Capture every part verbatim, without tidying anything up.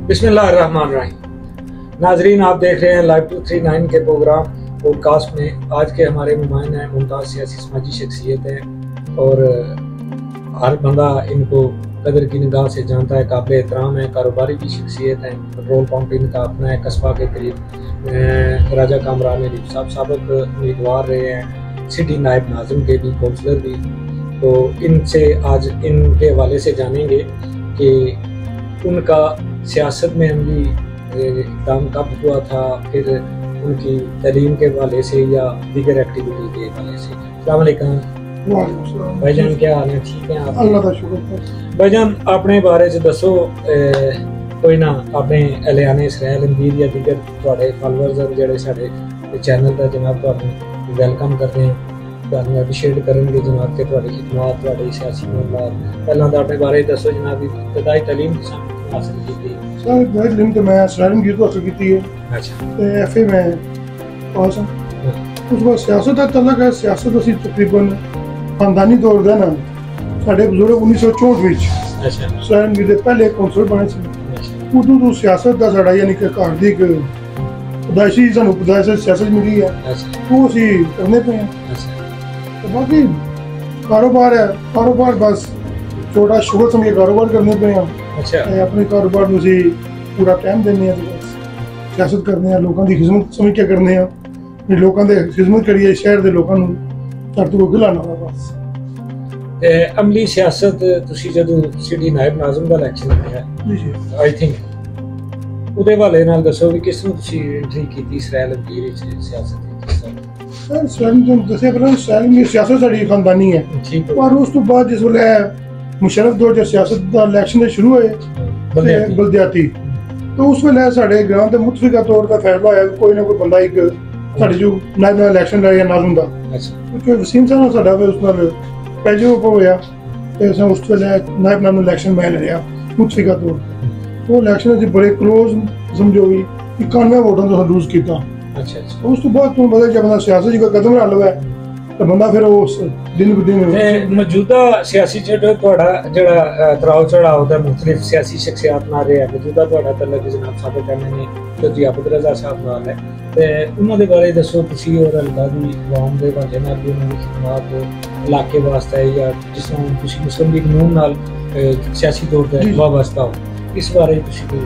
बिस्मिल्लाहिर्रहमानिर्रहीम। नाजरीन, आप देख रहे हैं लाइव टू थ्री नाइन के प्रोग्राम पॉडकास्ट में। आज के हमारे मेहमान हैं मुमताज़ सियासी समाजी शख्सियत हैं और हर बंदा इनको कदर की निगाह से जानता है, काबिल एहतराम है, कारोबारी की शख्सियत हैं। पेट्रोल पंप इनका अपना है कस्बा के करीब। राजा कामरान हनीफ साहब साबिक उम्मीदवार रहे हैं, सिटी नायब नाज़िम के भी, काउंसलर भी। तो इनसे आज इनके हवाले से जानेंगे कि उनका सियासत में अमली इक़दाम कब हुआ था, फिर उनकी तालीम के हवाले से या दीगर एक्टिविटी के हवाले से। अस्सलाम वालेकुम भाईजान, क्या हाल है? ठीक है आप? अल्लाह का शुक्र। भाईजान, अपने बारे च दसो, कोई ना अपने एलियाने इसराइल अंदीर या दीगर थोड़े फॉलोअर्स जेडे साडे चैनल का जनाब तुहानू वेलकम करते हैं, तुहानू अप्रीशिएट करेंगे जनाब के तुहाडी खिदमत, तुहाडी सियासी मामलात। पहला तो अपने बारे दसो जनाब, इब्तदाई तालीम हासिल की थी? सर तालीम तो मैं इसराइल अंदीर तो हासिल की है। अच्छा। ते एफए में पास हूं। उस बाद सियासत का तलक है। सियासत असी तकरीबन खानदानी तौर पर ना साढ़े बुजुर्ग उन्नीस सौ चौंठ में इसराइल अंदीर के पहले काउंसलर बने थे। उदों तो सियासत का साड़ा यानी कि घर की एक पैदाइशी सानू पैदाइश सियासत मिली है, वो असी करने पे हैं। तो बाकी कारोबार है, कारोबार बस छोटा शुगर समझ कारोबार करने पे हैं। अच्छा। अपने कारोबार में असी पूरा टाइम देने हैं, बस सियासत करने हैं, लोगों की खिदमत समझ के करने हैं, लोगों की खिदमत करिए, शहर के लोगों धरती को खिलाना है बस। ते अमली सियासत तुसी जदों सिटी नायब नाज़िम दा इलेक्शन होया आई थिंक उहदे हवाले नाल दसो कि किस तरह तुसी एंट्री कीती इसराइल अंदीर विच सियासत सर इसराइल जो दसे पहले इसराइल में सियासत साडी खानदानी है। ठीक है। और उस तो बाद जिस वेले मुशर्रफ दौर जब सियासत दा इलेक्शन शुरू होए बलदियाती, तो उस वेले साडे ग्रां ते मुतफिका तौर पर फैसला होया कोई ना कोई बंदा एक साडे जो नायब इलेक्शन लड़े नाज़िम दा। अच्छा। क्योंकि वसीम साहब साडा उस नाल पैजो होया ते असां उस वेले नायब नाम इलेक्शन में लड़या मुतफिका तौर पर। वो इलेक्शन असीं बड़े क्लोज समझो भी इक्यानवे वोटां तो लूज कीता। अच्छा अच्छा। उस तो बाद तुम पता जब बंदा सियासत जी कोई कदम रल है तो बंदा फिर उस दिन ब दिन मौजूदा सियासी जेड़ा थोड़ा जेड़ा तराव चढ़ाव दा मुख्तलिफ सियासी शख्सियत नाल रहा है, मौजूदा थोड़ा तलक जनाब साहब कहने ने तो जी अब्दुल रज़ा साहब नाल है, ते उन्हां दे बारे दसो तुसी और अलगादी अवाम दे बारे नाल भी उन्हां दी खिदमत इलाके वास्ते या जिस तरह तुसी मुस्लिम लीग नून नाल सियासी तौर ते वाबस्ता हो, इस बारे तुसी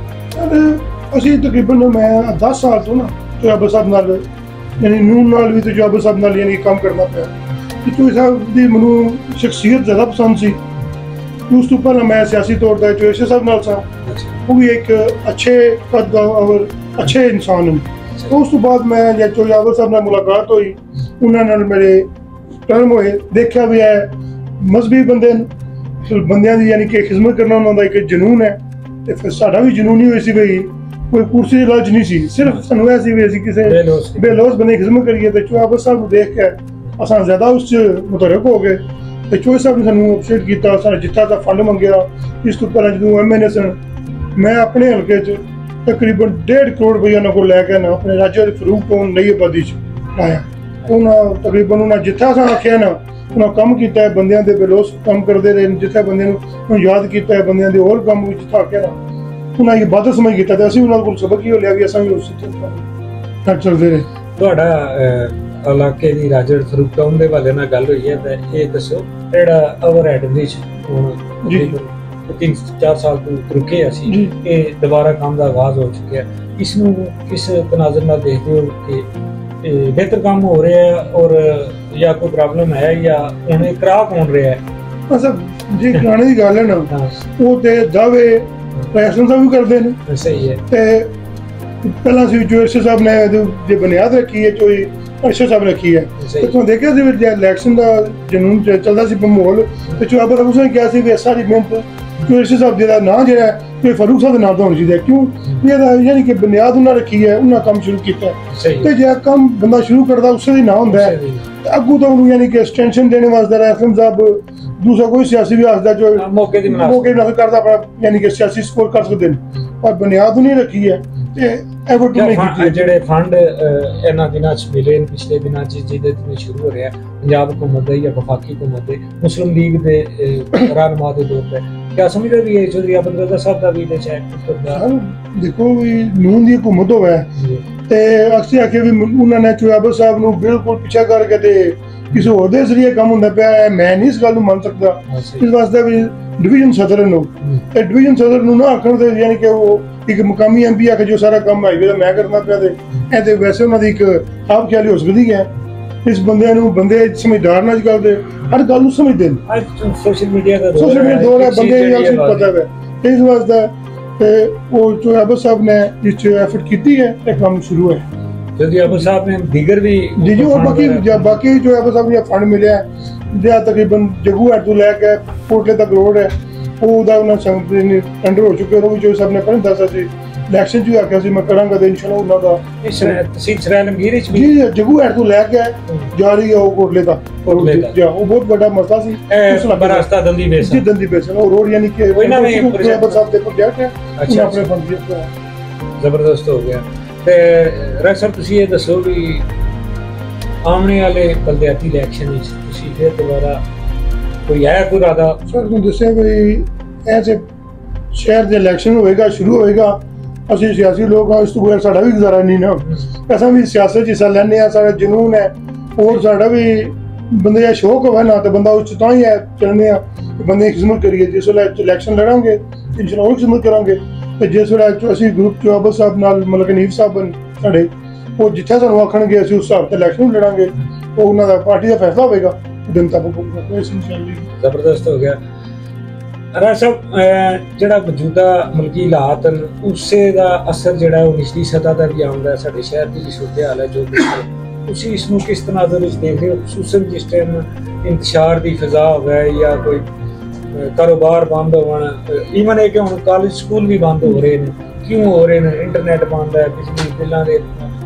असी तकरीबन मैं दस साल तो ना जवाब साहब नाल यानी नून नाल भी तो जवाब साहब नाल यानी काम करना पाया। तो साहब दी मनु शख्सियत ज़्यादा पसंद सी। उस तो पहले मैं सियासी तौर पर जो ऐसे साहब नाल सा वो भी एक अच्छे कद और अच्छे इंसान हैं। तो उस तो बाद मैं जब जो जवाब साहब नाल मुलाकात हुई, उन्होंने मेरे टर्म हुए, देखा भी है मजहबी बंदे बंदियां दी यानी कि खिदमत करना उन्होंने एक जनून है। तो फिर साडा भी जनून ही हुई सी भाई कोई कुर्सी लाज नहीं सी, सिर्फ सानू ऐसी भी ऐसी किसी बेलोस बने खिदमत करिए। तो चौहान साहब को देख के असां ज़्यादा उस मुतरक हो गए। तो चौहान साहब ने सानू अपसेट किया, सारा जिथा दा फंड मंगया। इस तो पहले जो एम एन ए सन मैं अपने हल्के च तकरीबन डेढ़ करोड़ रुपया उन्होंने को लैके ना अपने राज्य फरूक को नई आबादी च लाया। उन्हें तकरीबन उन्हें जिथा असां आख्या ना उन्हें कम किया है, बंदियां दे बेलोस कम करते रहे, जिथे बंदे याद किया है, बंदियां दे होर कम जिथा आख्या ना उन्हें बादल समझ किया। तो असीं उन्होंने को सबक ही लिया भी असां भी उस चलते रहे। तुहाडा इलाके दी राजड़ फरूक टाउन दे वाले नाल गल होई है, ते ये दसो जेड़ा ओवर हेड ब्रिज हुण जी तीन चार साल तो रुके असी ये दोबारा काम का आगाज हो चुका है, इसनूं किस तनाज़र नाल देखते हो कि बेहतर काम हो रहा है और या कोई प्रॉब्लम है या हुण करा कौन रहा है? अच्छा जी, कराने की गल है ना वो ते दावे फैशन साहब भी करते हैं। सही है। ते पहला सी जो एस साहब ने जो बुनियाद रखी है जो अर्शद साहब रखी है, तो तुम देखा सी इलेक्शन का जनून चलता सी माहौल, तो जो अब उसने क्या सी सारी मेहनत जो अर्शद साहब का ना जो है कोई फारूक साहब के नाम का होना चाहिए। क्यों यानी कि बुनियाद उन्होंने रखी है, उन्हें काम शुरू किया तो जो काम बंदा शुरू करता उससे भी ना होंगे अगू तो उन्होंने यानी कि एक्सटेंशन देने वास्ते रैफम साहब दूसरा कोई सियासी भी आखदा जो मौके दी मौके नजर करता अपना यानी कि सियासी स्कोर कर सकते हैं, पर बुनियाद उन्हें रखी है ते एफर्ट नहीं की। जेड़े फंड इन्हां दिनां च मिले पिछले दिनां च जिहदे ते शुरू हो रहा पंजाब हुकूमत या वफाकी हुकूमत मुस्लिम लीग दे रहनुमा दे तौर पे क्या समझ रहे हो चौधरी आबद रजा साहब का भी देखो भी नून की हुकूमत होवे ते अक्सर आके भी उन्होंने चौधरी साहब ਨੂੰ बिल्कुल पीछे करके ते किसी होर दे जरिए काम ਹੁੰਦਾ ਪਿਆ ਹੈ। मैं नहीं इस गल ਨੂੰ ਮੰਨ ਸਕਦਾ। ਇਸ ਵਾਸਤੇ ਵੀ डिवीजन सदर ਨੂੰ ਤੇ डिवीजन सदर ਨੂੰ ਨਾ ਆਖਣ ਦੇ ਯਾਨੀ ਕਿ ਉਹ ਇੱਕ ਮੁਕਾਮੀ ਐਮਪੀ ਆ ਕੇ ਜੋ ਸਾਰਾ ਕੰਮ ਹਾਈਵੇ ਦਾ ਮੈਂ ਕਰਨਾ ਪਿਆ ਤੇ ਇਹ ਤੇ ਵੈਸੇ ਉਹਨਾਂ ਦੀ ਇੱਕ ਆਪ ਖਿਆਲੀ ਹੋ ਸਕਦੀ ਹੈ। ਇਸ ਬੰਦੇ ਨੂੰ ਬੰਦੇ ਸਮਝਦਾਰ ਨਾ ਅੱਜਕੱਲ ਦੇ ਹਰ ਗੱਲ ਨੂੰ ਸਮਝਦੇ ਨੇ। ਅੱਜ ਸੋਸ਼ਲ ਮੀਡੀਆ ਦਾ ਸੋਸ਼ਲ ਮੀਡੀਆ ਦੌਰ ਹੈ, ਬੰਦੇ ਨੂੰ ਪਤਾ ਹੈ। ਇਸ ਵਾਸਤੇ ਤੇ ਉਹ ਚੌਧਰੀ ਆਬਦ ਸਾਹਿਬ ਨੇ ਇਸ ਐਫਰਟ ਕੀਤੀ ਹੈ ਤੇ ਕੰਮ ਸ਼ੁਰੂ ਹੈ। चौधरी आबद साहब ने दीगर भी जी जी और बाकी बाकी जो है साहब ने फंड मिले है तकरीबन जगू है तो लैके कोटले तक रोड है वो टेंडर हो चुके हैं। जो साहब ने पहले दसा सी इलेक्शन च आख्या सी मैं करांगा ते इंशाल्लाह उन्हां दा तहसील सरायलमगीर च भी जी जगू है तो लैके जा रही है वो कोटले तक जा वो बहुत बड़ा मसला सी उस रास्ता दंदी बेस जी दंदी बेस वो रोड यानी कि कोई ना आबद साहब दे प्रोजेक्ट है अच्छा अपने फंड दिया जबरदस्त हो गया। ਤੇ ਰਾਜ ਸਾਹਿਬ ਤੁਸੀਂ ਇਹ ਦੱਸੋ ਵੀ ਆਉਣੇ ਵਾਲੇ ਬਲਦਿਆਤੀ ਇਲੈਕਸ਼ਨ ਵਿੱਚ ਤੁਸੀਂ ਫਿਰ ਦੁਬਾਰਾ ਕੋਈ ਆਇਆ ਕੋਈ ਰਾਦਾ ਸਰ ਨੂੰ ਦੱਸਿਆ ਵੀ ਐਸੇ ਸ਼ਹਿਰ ਦੇ ਇਲੈਕਸ਼ਨ ਹੋਏਗਾ ਸ਼ੁਰੂ ਹੋਏਗਾ ਅਸੀਂ ਸਿਆਸੀ ਲੋਕ ਆ ਇਸ ਤੋਂ ਬਗੈਰ ਸਾਡਾ ਵੀ ਗੁਜ਼ਾਰਾ ਨਹੀਂ ਨਾ ਅਸਾਂ ਵੀ ਸਿਆਸਤ 'ਚ ਹਿੱਸਾ ਲੈਂਦੇ ਆ ਸਾਡਾ ਜਨੂਨ ਹੈ ਔਰ ਸਾਡਾ ਵੀ ਬੰਦੇ ਦਾ ਸ਼ੌਕ ਹੋਵੇ ਨਾ ਤੇ ਬੰਦਾ ਉਸ ਤਾਂ ਹੀ ਹੈ ਚੱਲਣੇ ਆ ਬੰਦੇ ਦੀ ਖਿਦਮਤ ਕਰੀਏ ਜਿਸ ਵੇਲੇ ਇਲੈਕਸ਼ਨ ਲੜਾਂਗੇ ਇਨਸ਼ਾਅੱਲਾ ਖਿਦਮਤ ਕਰਾਂਗੇ ਤੇ ਜਿਸ ਵੇਲੇ ਅਸੀਂ ਗਰੁੱਪ ਚੋਂ ਆਬਦ ਸਾਹਿਬ ਨਾਲ ਮਤਲਬ ਹਨੀਫ ਸਾਹਿਬ ਸਾਡੇ ਉਹ ਜਿੱਥੇ ਸਾਨੂੰ ਆਖਣਗੇ ਅਸੀਂ ਉਸ ਹਿਸਾਬ ਤੇ ਇਲੈਕਸ਼ਨ ਲੜਾਂਗੇ ਉਹ ਉਹਨਾਂ ਦਾ ਪਾਰਟੀ ਦਾ ਫੈਸਲਾ ਹੋਵੇਗਾ ਦਿਨ ਤੱਕ ਜ਼ਬਰਦਸਤ ਹੋ ਗਿਆ। ਰਾਜ ਸਾਹਿਬ ਜਿਹੜਾ ਮੌਜੂਦਾ ਮਲਕੀ ਹਾਲਾਤ ਉਸੇ ਦਾ ਅਸਰ ਜਿਹੜਾ ਉਹ ਨਿਚਲੀ ਸਤ੍ਹਾ ਦਾ ਵੀ ਆਉਂਦਾ ਸਾਡੇ ਸ਼ਹਿਰ ਦੀ ਵੀ ਸੂਰਤ ਹਾਲ ਹੈ ਜੋ ਤੁਸੀਂ ਇਸ ਨੂੰ ਕਿਸ ਤਰ੍ਹਾਂ ਦੇ ਵਿੱਚ ਦੇਖ ਰਹੇ ਹੋ ਖੁਸੂਸਨ ਜਿਸ ਟਾਈਮ ਇੰਤਸ਼ਾਰ ਦੀ ਫਿਜ਼ਾ ਹੋਵੇ ਜਾਂ ਕੋਈ ਕਾਰੋਬਾਰ ਬੰਦ ਹੋਣ ਈਵਨ ਇਹ ਕਿ ਹੁਣ ਕਾਲਜ ਸਕੂਲ ਵੀ ਬੰਦ ਹੋ ਰਹੇ ਨੇ ਕਿਉਂ ਹੋ ਰਹੇ ਨੇ ਇੰਟਰਨੈਟ ਬੰਦ ਹੈ ਬਿਜਲੀ ਬਿੱਲਾਂ ਦੇ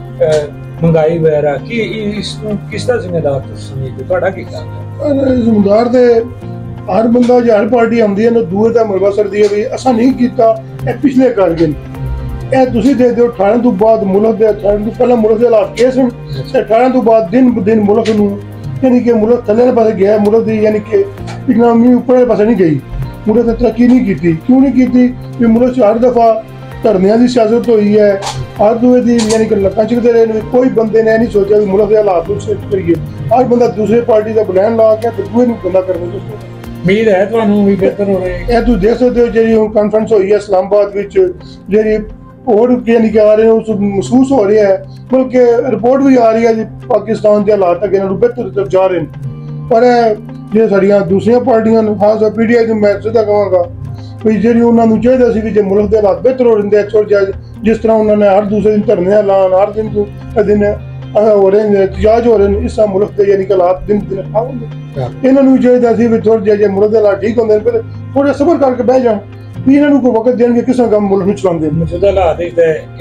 ਮਹਿੰਗਾਈ ਵਗੈਰਾ ਕੀ ਇਸ ਨੂੰ ਕਿਸ ਦਾ ਜ਼ਿੰਮੇਦਾਰ ਤੁਸੀਂ ਸਮਝਦੇ ਤੁਹਾਡਾ ਕੀ ਖਿਆਲ ਹੈ? ਜ਼ਿੰਮੇਦਾਰ ਤੇ ਹਰ ਬੰਦਾ ਜਾਂ ਹਰ ਪਾਰਟੀ ਆਉਂਦੀ ਹੈ ਨਾ ਦੂਏ ਦਾ ਮਲਬਾ ਸਰਦੀ ਹੈ ਵੀ ਅਸਾਂ ਨਹੀਂ ਕੀਤਾ ਇਹ ਪਿਛਲੇ ਕਰ ਗਏ ਇਹ ਤੁਸੀਂ ਦੇ ਦਿਓ ਅਠਾਰਾਂ ਤੋਂ ਬਾਅਦ ਮੁਲਕ ਦੇ ਅਠਾਰਾਂ ਤੋਂ ਪਹਿਲਾਂ ਮੁਲਕ ਦੇ ਹਾਲਾਤ ਕੇਸ ਹਨ ਅਠਾਰਾਂ ਤੋਂ ਬਾਅਦ ਦਿਨ ਬ ਦਿਨ ਮੁਲਕ ਨੂੰ यानी कि मुल्क थले पास गया मुल्क की यानी कि इकनॉमी ऊपर पास नहीं गई मुल्क ने तरक्की नहीं की क्यों नहीं की कि मुल्क हर दफा धरनिया की सियासत हुई है हर दूए की यानी कि लत्तां चुकते रहे कोई बंदे ने नहीं सोचा भी मुल्क के हालात करिए हर बंदा दूसरे पार्टी का बुलैन ला के दूए गंदा करने उम्मीद है तुहानू भी बेहतर होने ये तुम देख सकते हो जी हुण कॉन्फ्रेंस हुई है इस्लामाबाद विच जी और यानी कि आ रहे हैं महसूस हो रहा है बल्कि रिपोर्ट भी आ रही है पाकिस्तान के हालात अगे बेहतर तरफ जा रहे हैं पर जो साड़ियाँ दूसरिया पार्टियां खास पी टी आई मैं सीधा कहांगा भी जी उन्होंने चाहिए सी भी जो मुल्क के हालात बेहतर हो रहे हैं जिस तरह उन्होंने हर दूसरे दिन धरने लान हर दिन दिन हो रहे हैं एहतजाज हो रहे हैं इस मुल्क के यानी कि हालात दिन दिन खराब होंगे इन्होंने चाहिए सी भी थोड़े जे मुल्क के हालात ठीक होंगे फिर थोड़े सबर करके बह जाए ਵੀ ਇਹਨਾਂ ਨੂੰ ਕੋਈ ਵਕਤ ਦੇਣਗੇ ਕਿਸੇ ਕੰਮ ਮੁਲਕ ਨੂੰ ਚਲਾਉਂਦੇ ਨੇ ਮੌਜੂਦਾ ਹਾਲਾਤ ਵਿੱਚ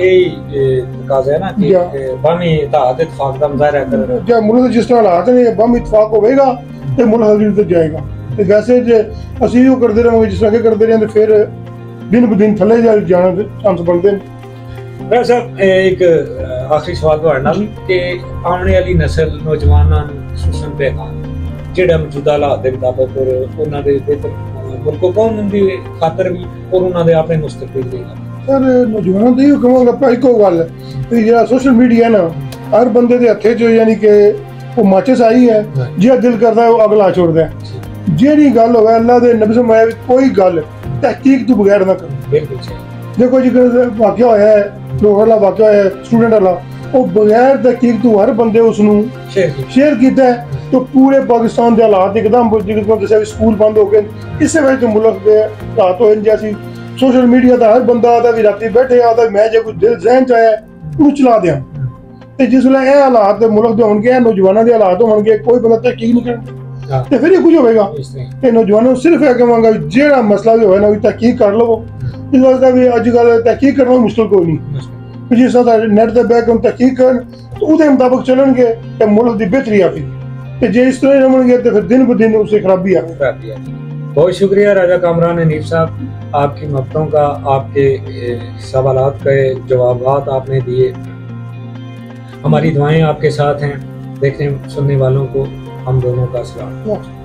ਇਹ ਤਕਾਜ਼ਾ ਹੈ ਨਾ ਕਿ ਬਾਮੀ ਇਤਿਹਾਦ ਇਤਫਾਕ ਦਾ ਮੁਜ਼ਾਹਰਾ ਕਰ ਜੇ ਮੁਲਕ ਜਿਸ ਤਰ੍ਹਾਂ ਹਾਲਾਤ ਨੇ ਬਾਮੀ ਇਤਫਾਕ ਹੋਵੇਗਾ ਤੇ ਮੁਲਕ ਅਗਲੀ ਤੇ ਜਾਏਗਾ ਤੇ ਵੈਸੇ ਜੇ ਅਸੀਂ ਉਹ ਕਰਦੇ ਰਹਾਂਗੇ ਜਿਸ ਤਰ੍ਹਾਂ ਕਿ ਕਰਦੇ ਰਹੇ ਤੇ ਫਿਰ ਦਿਨ ਬ ਦਿਨ ਥੱਲੇ ਜਾਣ ਦੇ ਚਾਂਸ ਬਣਦੇ ਨੇ। ਡਾਕਟਰ ਸਾਹਿਬ ਇੱਕ ਆਖਰੀ ਸਵਾਲ ਤੁਹਾਡੇ ਨਾਲ ਕਿ ਆਉਣ ਵਾਲੀ ਨਸਲ ਨੌਜਵਾਨਾਂ ਨੂੰ ਖੁਸੂਸਨ ਪੈਗਾਮ ਜਿਹੜਾ ਮੌਜੂਦਾ ਹਾਲਾਤ ਦੇ ਮੁਤਾਬਕ ਉਹਨਾਂ ਦੇ ਬਿਹਤਰ मुल्क कौन की खातर भी और उन्होंने अपने मुस्तकबिल देगा सर नौजवानों तो कहूँगा भाई को गल जो सोशल मीडिया ना हर बंदे के हथे च यानी कि वो माचिस आई है जो दिल करता है वो अगला छोड़ता है जी गल हो अल्लाह के नबी से कोई गल तहकीक तो बगैर ना करो बिल्कुल देखो जी वाकया होया है लोग वाला वाकया होया स्टूडेंट वाला वो बगैर तहकीक तो हर बंदे उसनू शेयर किया है तो पूरे पाकिस्तान के हालात एकदम जैसे स्कूल बंद हो गए इस वजह मुल्क के हालात हो जैसी सोशल मीडिया का हर बंदा आता भी रात बैठे आता मैं जो कुछ दिल जहन च आया उन्हें चला दिया तो जिस वे यह हालात मुल्क के होंगे नौजवानों के हालात होंगे कोई बंदा तहकीक नहीं करता तो फिर कुछ होगा तो नौजवानों सिर्फ यह कहूँगा जो मसला भी हो तहकीक कर लवो इस वास्ते भी अजकल तहकीक करना मुश्किल कोई नहीं जिस तरह नैट से बह के तहकीक कर तो उसके मुताबिक चलनगे तो मुल्क की बेहतरी आएगी जे इस तरह रहोगे तो फिर दिन ब दिन उससे खराबी आ गई। बहुत शुक्रिया राजा कामरान हनीफ साहब आपकी मक्तों का आपके सवालात के जवाबात आपने दिए हमारी दुआएं आपके साथ हैं देखने सुनने वालों को हम दोनों का सलाम।